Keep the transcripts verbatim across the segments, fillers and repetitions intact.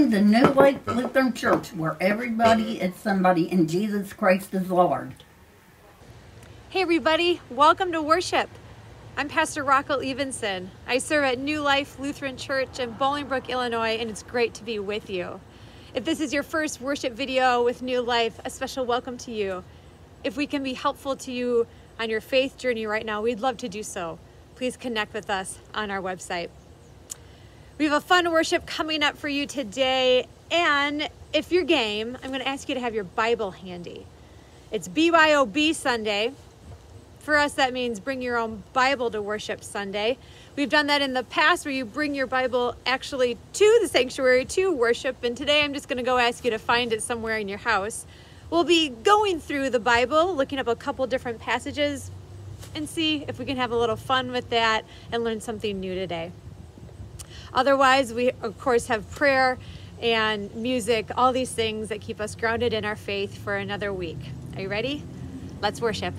Welcome to New Life Lutheran Church, where everybody is somebody and Jesus Christ is Lord. Hey everybody, welcome to worship. I'm Pastor Rocco Evenson. I serve at New Life Lutheran Church in Bolingbrook, Illinois, and it's great to be with you. If this is your first worship video with New Life, a special welcome to you. If we can be helpful to you on your faith journey right now, we'd love to do so. Please connect with us on our website. We have a fun worship coming up for you today, and if you're game, I'm going to ask you to have your Bible handy. It's B Y O B Sunday. For us, that means bring your own Bible to worship Sunday. We've done that in the past where you bring your Bible actually to the sanctuary to worship, and today I'm just going to go ask you to find it somewhere in your house. We'll be going through the Bible, looking up a couple different passages, and see if we can have a little fun with that and learn something new today. Otherwise, we, of course, have prayer and music, all these things that keep us grounded in our faith for another week. Are you ready? Let's worship.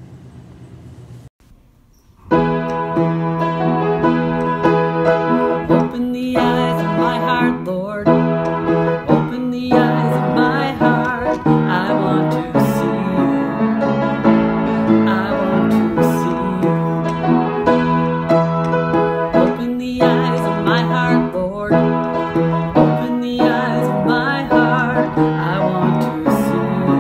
Open the eyes of my heart, Lord. Open the eyes of my heart. I want to see you. I want to see you. Open the eyes of my heart, Lord. Open the eyes of my heart. I want to see you.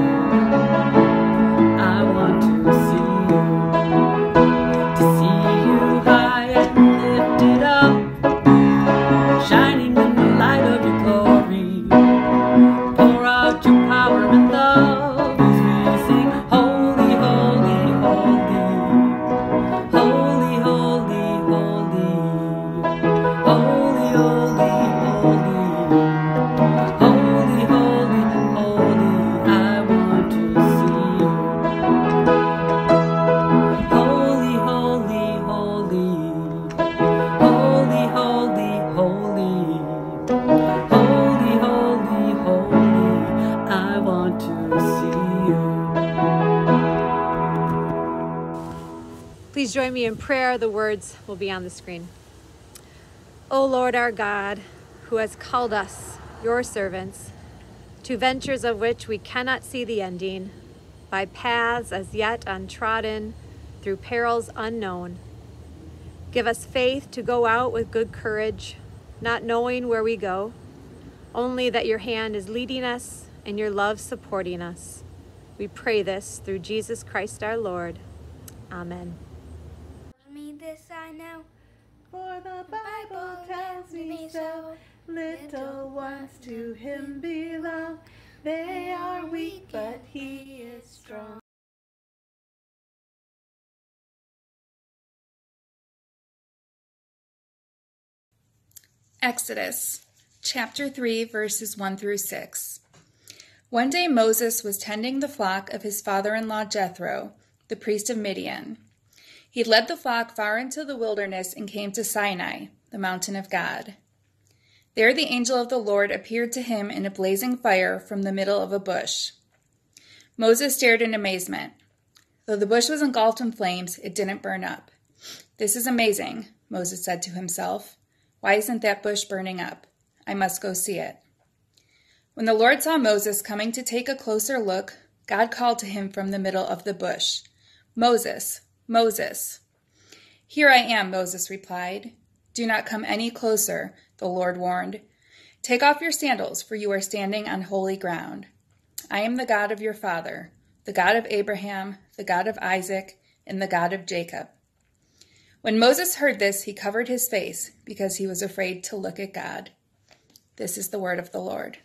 I want to see you. To see you high and lifted up, shining in the light of your glory. Pour out your power and love as we sing, holy, holy, holy. Holy, holy, holy. Holy, holy, holy. Holy, holy, holy. I want to see you. Holy, holy, holy. Holy, holy, holy. Holy, holy, holy. I want to see you. Please join me in prayer. The words will be on the screen. O Lord our God, who has called us, your servants, to ventures of which we cannot see the ending, by paths as yet untrodden, through perils unknown. Give us faith to go out with good courage, not knowing where we go, only that your hand is leading us and your love supporting us. We pray this through Jesus Christ our Lord. Amen. Me this I know, For the Bible tells me so. Little ones to him belong. They are weak, but he is strong. Exodus, chapter three, verses one through six. One day Moses was tending the flock of his father-in-law Jethro, the priest of Midian. He led the flock far into the wilderness and came to Sinai, the mountain of God. There the angel of the Lord appeared to him in a blazing fire from the middle of a bush. Moses stared in amazement. Though the bush was engulfed in flames, it didn't burn up. This is amazing, Moses said to himself. Why isn't that bush burning up? I must go see it. When the Lord saw Moses coming to take a closer look, God called to him from the middle of the bush, Moses, Moses. Here I am, Moses replied. Do not come any closer, the Lord warned. Take off your sandals, for you are standing on holy ground. I am the God of your father, the God of Abraham, the God of Isaac, and the God of Jacob. When Moses heard this, he covered his face because he was afraid to look at God. This is the word of the Lord.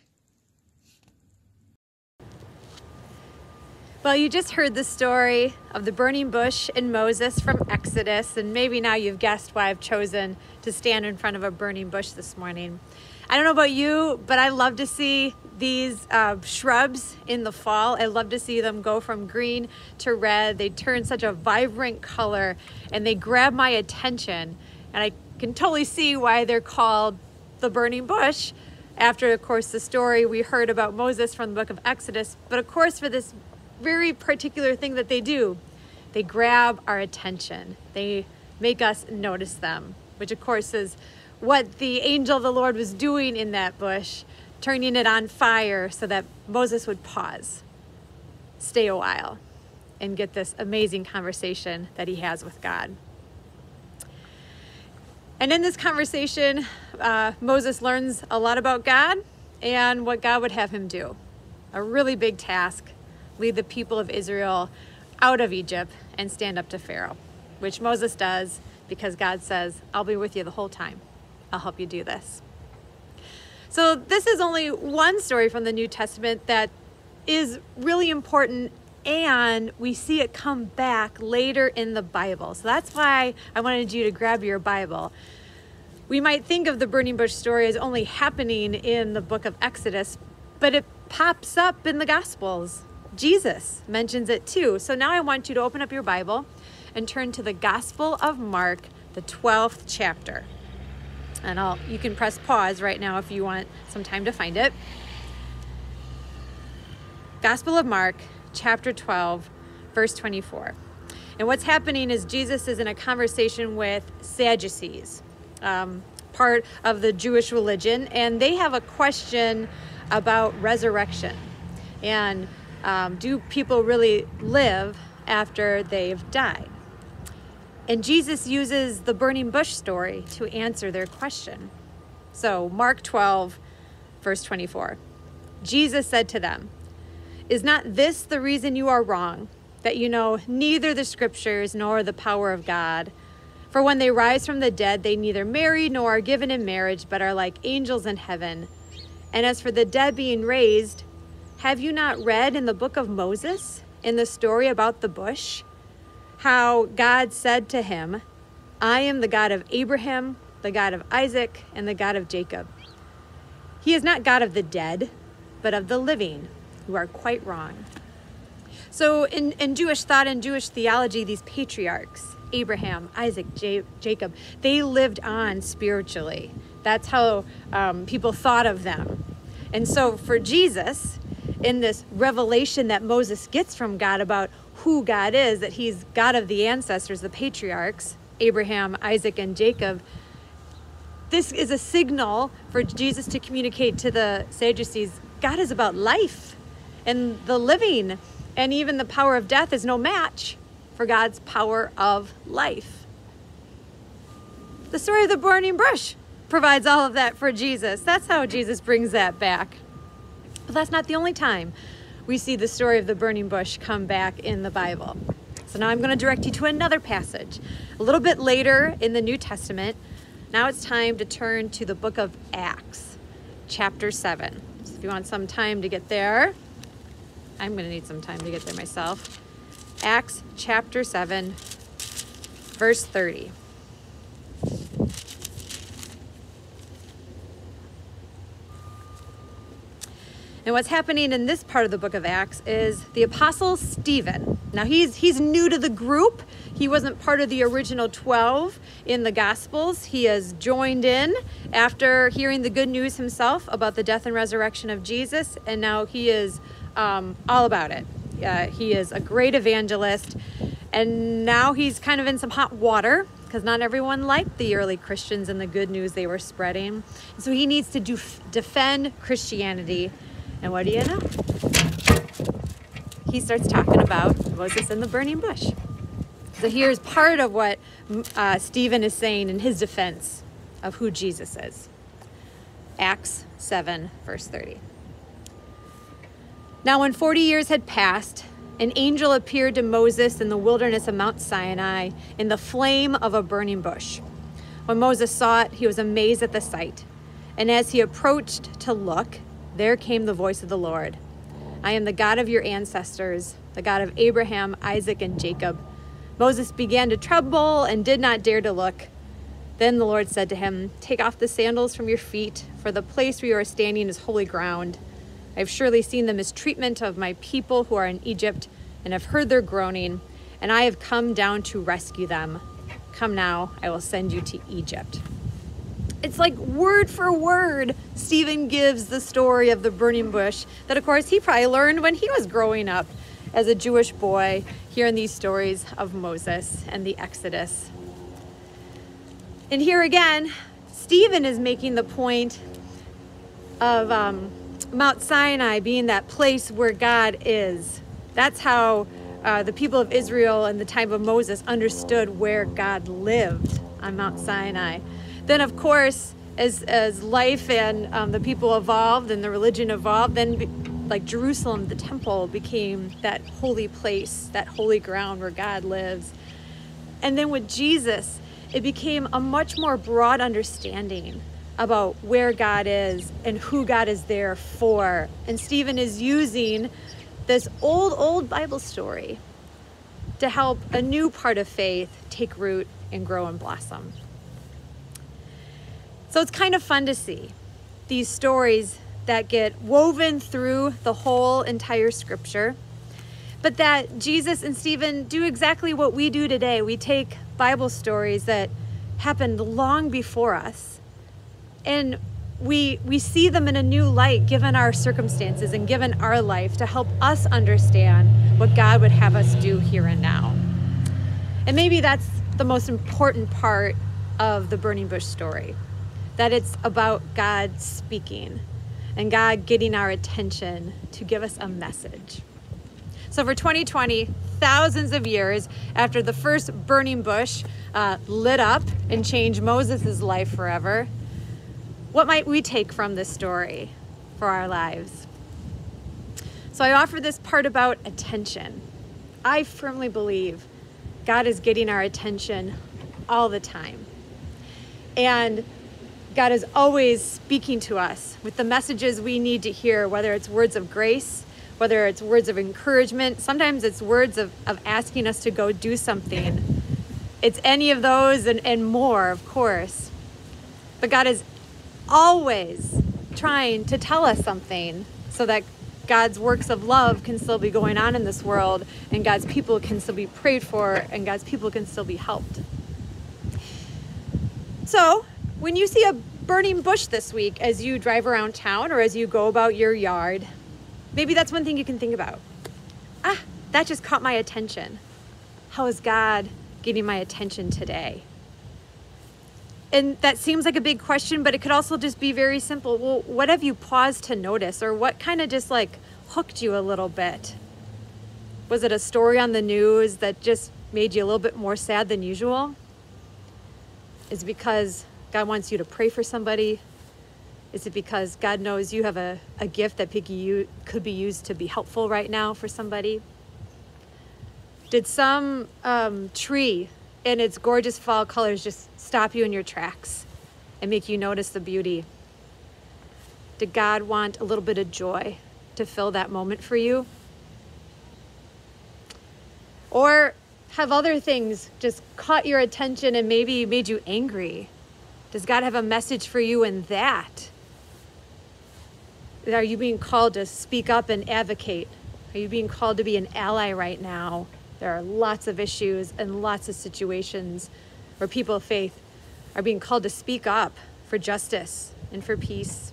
Well, you just heard the story of the burning bush and Moses from Exodus, and maybe now you've guessed why I've chosen to stand in front of a burning bush this morning. I don't know about you, but I love to see these uh, shrubs in the fall. I love to see them go from green to red. They turn such a vibrant color, and they grab my attention, and I can totally see why they're called the burning bush after, of course, the story we heard about Moses from the book of Exodus, but of course for this very particular thing that they do. They grab our attention. They make us notice them, which of course is what the angel of the Lord was doing in that bush, turning it on fire so that Moses would pause, stay a while, and get this amazing conversation that he has with God. And in this conversation, uh, Moses learns a lot about God and what God would have him do. A really big task, lead the people of Israel out of Egypt and stand up to Pharaoh, which Moses does because God says, I'll be with you the whole time. I'll help you do this. So this is only one story from the New Testament that is really important, and we see it come back later in the Bible. So that's why I wanted you to grab your Bible. We might think of the burning bush story as only happening in the book of Exodus, but it pops up in the Gospels. Jesus mentions it too. So now I want you to open up your Bible and turn to the Gospel of Mark, the twelfth chapter. And I'll, you can press pause right now if you want some time to find it. Gospel of Mark, chapter twelve, verse twenty-four. And what's happening is Jesus is in a conversation with Sadducees, um, part of the Jewish religion, and they have a question about resurrection. And um, do people really live after they've died? And Jesus uses the burning bush story to answer their question. So Mark twelve, verse twenty-four. Jesus said to them, "Is not this the reason you are wrong, that you know neither the scriptures nor the power of God? For when they rise from the dead, they neither marry nor are given in marriage, but are like angels in heaven. And as for the dead being raised, have you not read in the book of Moses, in the story about the bush, how God said to him, I am the God of Abraham, the God of Isaac, and the God of Jacob. He is not God of the dead, but of the living. You are quite wrong." So in, in Jewish thought and Jewish theology, these patriarchs, Abraham, Isaac, J- Jacob, they lived on spiritually. That's how um, people thought of them. And so for Jesus, in this revelation that Moses gets from God about who God is, that he's God of the ancestors, the patriarchs, Abraham, Isaac, and Jacob, this is a signal for Jesus to communicate to the Sadducees, God is about life and the living, and even the power of death is no match for God's power of life. The story of the burning bush provides all of that for Jesus. That's how Jesus brings that back. But that's not the only time we see the story of the burning bush come back in the Bible. So now I'm going to direct you to another passage. A little bit later in the New Testament, now it's time to turn to the book of Acts, chapter seven. So if you want some time to get there, I'm going to need some time to get there myself. Acts chapter seven, verse thirty. And what's happening in this part of the book of Acts is the apostle Stephen. Now he's he's new to the group. He wasn't part of the original twelve in the Gospels. He has joined in after hearing the good news himself about the death and resurrection of Jesus, and now he is um, all about it. Uh, he is a great evangelist, and now he's kind of in some hot water because not everyone liked the early Christians and the good news they were spreading. So he needs to do, defend Christianity. And what do you know? He starts talking about Moses and the burning bush. So here's part of what uh, Stephen is saying in his defense of who Jesus is. Acts seven, verse thirty. Now when forty years had passed, an angel appeared to Moses in the wilderness of Mount Sinai in the flame of a burning bush. When Moses saw it, he was amazed at the sight. And as he approached to look, there came the voice of the Lord. I am the God of your ancestors, the God of Abraham, Isaac, and Jacob. Moses began to tremble and did not dare to look. Then the Lord said to him, take off the sandals from your feet, for the place where you are standing is holy ground. I have surely seen the mistreatment of my people who are in Egypt, and have heard their groaning, and I have come down to rescue them. Come now, I will send you to Egypt. It's like word for word, Stephen gives the story of the burning bush that, of course, he probably learned when he was growing up as a Jewish boy, hearing these stories of Moses and the Exodus. And here again, Stephen is making the point of um, Mount Sinai being that place where God is. That's how uh, the people of Israel in the time of Moses understood where God lived, on Mount Sinai. Then, of course, as as life and um, the people evolved and the religion evolved, then be, like Jerusalem, the temple became that holy place, that holy ground where God lives. And then with Jesus, it became a much more broad understanding about where God is and who God is there for. And Stephen is using this old, old Bible story to help a new part of faith take root and grow and blossom. So it's kind of fun to see these stories that get woven through the whole entire scripture, but that Jesus and Stephen do exactly what we do today. We take Bible stories that happened long before us, and we we see them in a new light given our circumstances and given our life to help us understand what God would have us do here and now. And maybe that's the most important part of the burning bush story, that it's about God speaking and God getting our attention to give us a message. So for twenty twenty, thousands of years after the first burning bush uh, lit up and changed Moses' life forever, what might we take from this story for our lives? So I offer this part about attention. I firmly believe God is getting our attention all the time. And God is always speaking to us with the messages we need to hear, whether it's words of grace, whether it's words of encouragement. Sometimes it's words of, of asking us to go do something. It's any of those and, and more, of course. But God is always trying to tell us something so that God's works of love can still be going on in this world, and God's people can still be prayed for, and God's people can still be helped. So, when you see a burning bush this week as you drive around town or as you go about your yard, maybe that's one thing you can think about. Ah, that just caught my attention. How is God getting my attention today? And that seems like a big question, but it could also just be very simple. Well, what have you paused to notice, or what kind of just like hooked you a little bit? Was it a story on the news that just made you a little bit more sad than usual? Is it because God wants you to pray for somebody? Is it because God knows you have a, a gift that could be used to be helpful right now for somebody? Did some um, tree in its gorgeous fall colors just stop you in your tracks and make you notice the beauty? Did God want a little bit of joy to fill that moment for you? Or have other things just caught your attention and maybe made you angry? Does God have a message for you in that? Are you being called to speak up and advocate? Are you being called to be an ally right now? There are lots of issues and lots of situations where people of faith are being called to speak up for justice and for peace.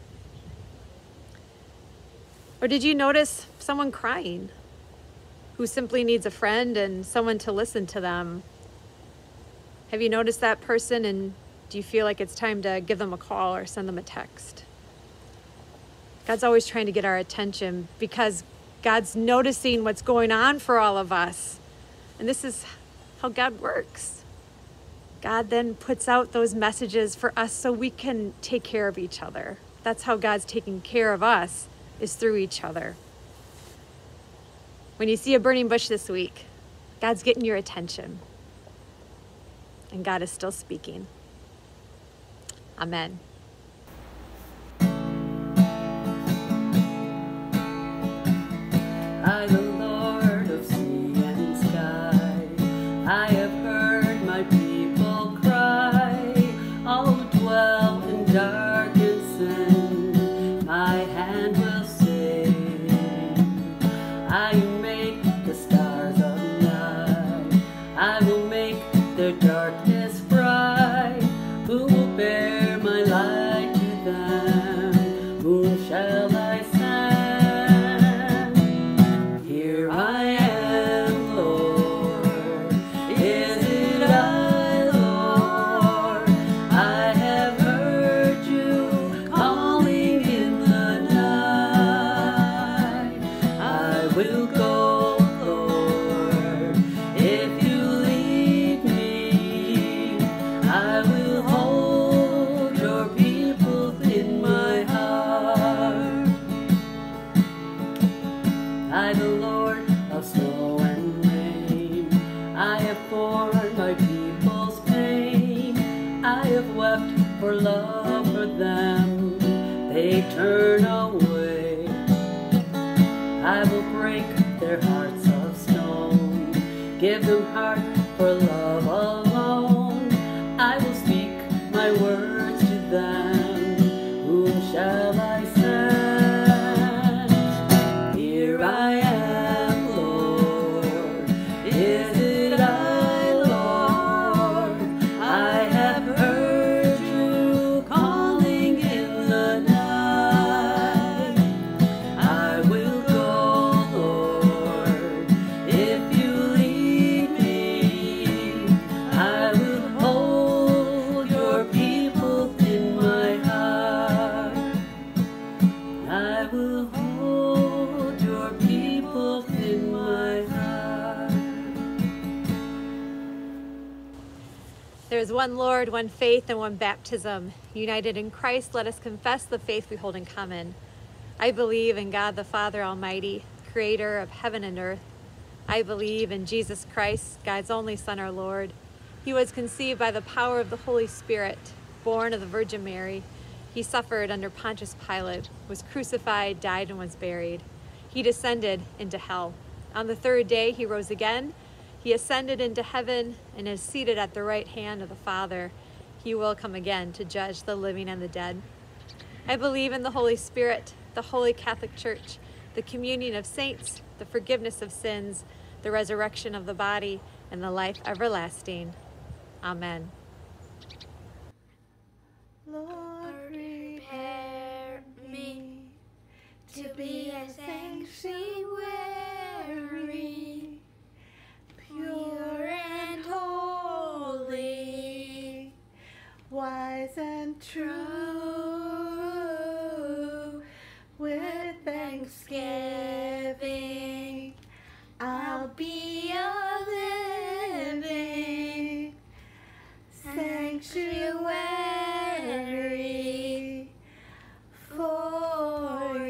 Or did you notice someone crying who simply needs a friend and someone to listen to them? Have you noticed that person, and do you feel like it's time to give them a call or send them a text? God's always trying to get our attention because God's noticing what's going on for all of us. And this is how God works. God then puts out those messages for us so we can take care of each other. That's how God's taking care of us, is through each other. When you see a burning bush this week, God's getting your attention. And God is still speaking. Amen. I, the Lord of sea and sky, I have heard my people cry. All who dwell in dark and sin, my hand will save. I make the stars of night, I will make their darkness bright. Who will bear my light? them, they turn away. I will break their hearts of stone, give them heart for love alone. I will speak my words to them, whom shall I send? Here I am, Lord, is it I, Lord? I have heard you calling in the night. I will go, Lord, if you lead me. I will hold your people in my heart. I will hold your people in my heart. There is one Lord, one faith, and one baptism. United in Christ, let us confess the faith we hold in common. I believe in God the Father Almighty, creator of heaven and earth. I believe in Jesus Christ, God's only Son, our Lord. He was conceived by the power of the Holy Spirit, born of the Virgin Mary. He suffered under Pontius Pilate, was crucified, died, and was buried. He descended into hell. On the third day, he rose again. He ascended into heaven and is seated at the right hand of the Father. He will come again to judge the living and the dead. I believe in the Holy Spirit, the Holy Catholic Church, the communion of saints, the forgiveness of sins, the resurrection of the body, and the life everlasting. Amen. Lord, prepare me to be a sanctuary, pure and holy, wise and true. With thanksgiving, I'll be a living sanctuary for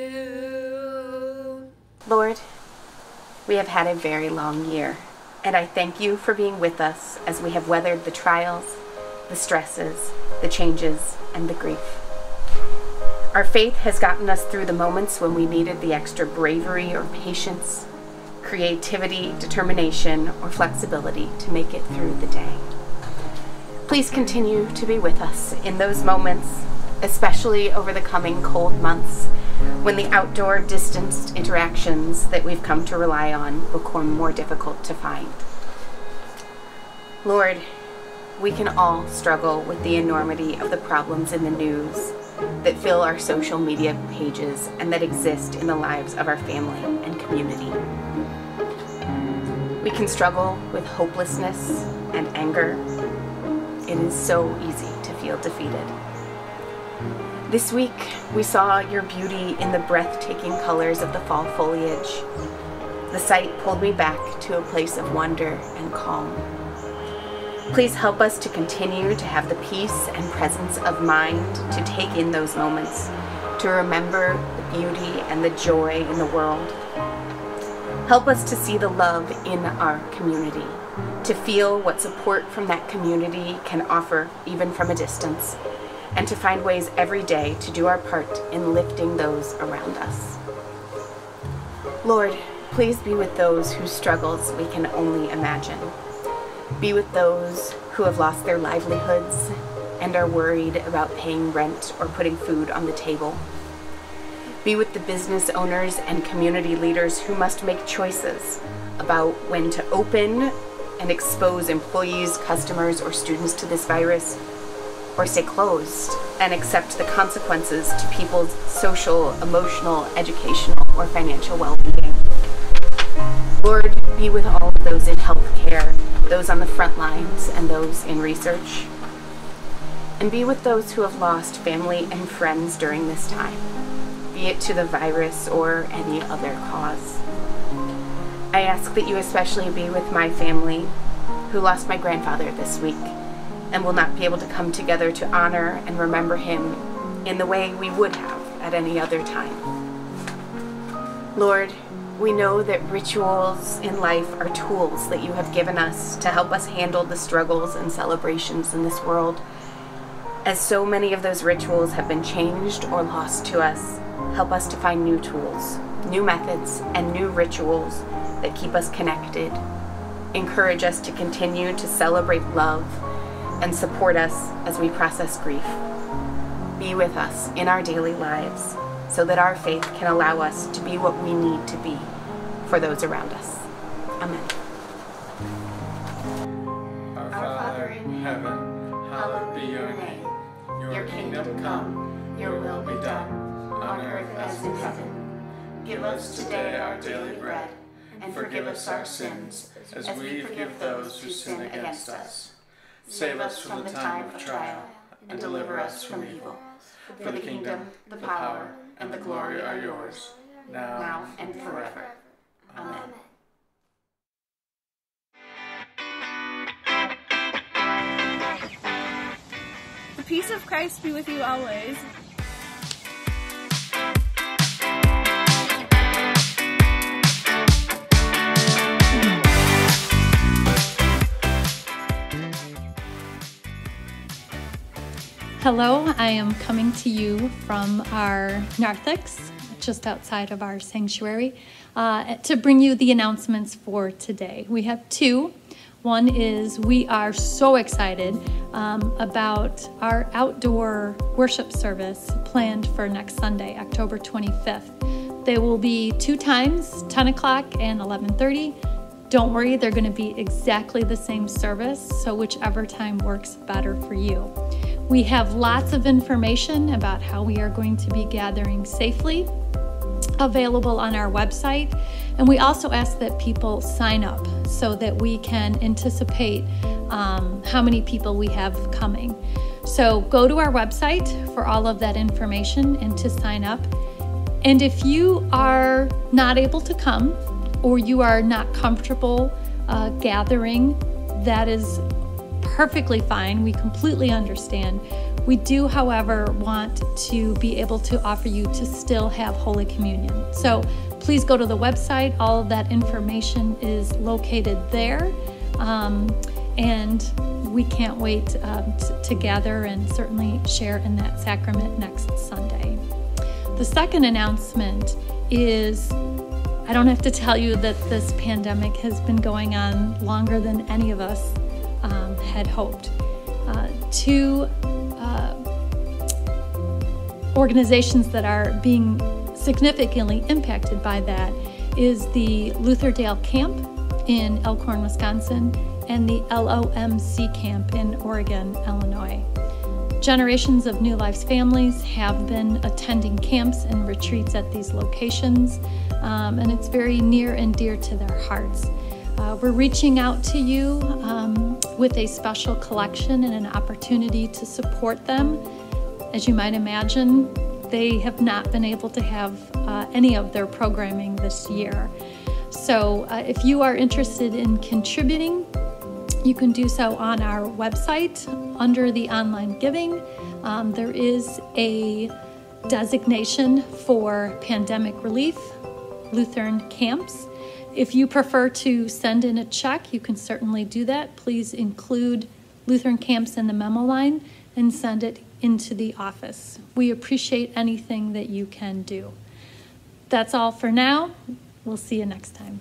you. Lord, we have had a very long year, and I thank you for being with us as we have weathered the trials, the stresses, the changes, and the grief. Our faith has gotten us through the moments when we needed the extra bravery or patience, creativity, determination, or flexibility to make it through the day. Please continue to be with us in those moments, especially over the coming cold months when the outdoor distanced interactions that we've come to rely on become more difficult to find. Lord, we can all struggle with the enormity of the problems in the news that fill our social media pages and that exist in the lives of our family and community. We can struggle with hopelessness and anger. It is so easy to feel defeated. This week, we saw your beauty in the breathtaking colors of the fall foliage. The sight pulled me back to a place of wonder and calm. Please help us to continue to have the peace and presence of mind to take in those moments, to remember the beauty and the joy in the world. Help us to see the love in our community, to feel what support from that community can offer even from a distance, and to find ways every day to do our part in lifting those around us. Lord, please be with those whose struggles we can only imagine. Be with those who have lost their livelihoods and are worried about paying rent or putting food on the table. Be with the business owners and community leaders who must make choices about when to open and expose employees, customers, or students to this virus, or stay closed and accept the consequences to people's social, emotional, educational, or financial well-being. Lord, be with all of those in healthcare, those on the front lines, and those in research. And be with those who have lost family and friends during this time, be it to the virus or any other cause. I ask that you especially be with my family, who lost my grandfather this week, and will not be able to come together to honor and remember him in the way we would have at any other time. Lord, we know that rituals in life are tools that you have given us to help us handle the struggles and celebrations in this world. As so many of those rituals have been changed or lost to us, help us to find new tools, new methods, and new rituals that keep us connected. Encourage us to continue to celebrate love and support us as we process grief. Be with us in our daily lives so that our faith can allow us to be what we need to be for those around us. Amen. Our Father in heaven, hallowed be your name. Your kingdom come, your will be done, on earth as in heaven. Give us today our daily bread, and forgive us our sins, as we forgive those who sin against us. Save us from the time of trial, and deliver us from evil. For the kingdom, the power, and the glory are yours, now and forever. Amen. The peace of Christ be with you always. Hello, I am coming to you from our narthex, just outside of our sanctuary, uh, to bring you the announcements for today. We have two. One is we are so excited um, about our outdoor worship service planned for next Sunday, October twenty-fifth. They will be two times, ten o'clock and eleven thirty. Don't worry, they're going to be exactly the same service, so whichever time works better for you. We have lots of information about how we are going to be gathering safely available on our website, and we also ask that people sign up so that we can anticipate um, how many people we have coming. So go to our website for all of that information and to sign up. And if you are not able to come or you are not comfortable uh, gathering, that is perfectly fine. We completely understand. We do, however, want to be able to offer you to still have Holy Communion. So please go to the website. All of that information is located there. Um, and we can't wait um, to, to gather and certainly share in that sacrament next Sunday. The second announcement is, I don't have to tell you that this pandemic has been going on longer than any of us Um, had hoped. Uh, two uh, organizations that are being significantly impacted by that is the Lutherdale Camp in Elkhorn, Wisconsin, and the L O M C Camp in Oregon, Illinois. Generations of New Life's families have been attending camps and retreats at these locations, um, and it's very near and dear to their hearts. Uh, we're reaching out to you um, with a special collection and an opportunity to support them. As you might imagine, they have not been able to have uh, any of their programming this year. So uh, if you are interested in contributing, you can do so on our website under the online giving. Um, there is a designation for pandemic relief, Lutheran camps. If you prefer to send in a check, you can certainly do that. Please include Lutheran Camps in the memo line and send it into the office. We appreciate anything that you can do. That's all for now. We'll see you next time.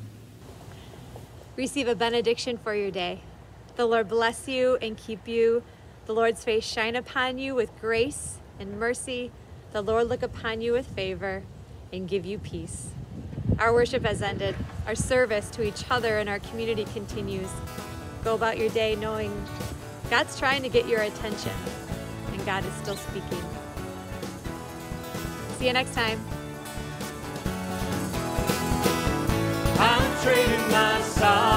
Receive a benediction for your day. The Lord bless you and keep you. The Lord's face shine upon you with grace and mercy. The Lord look upon you with favor and give you peace. Our worship has ended. Our service to each other and our community continues. Go about your day knowing God's trying to get your attention and God is still speaking. See you next time. I'm trading my side.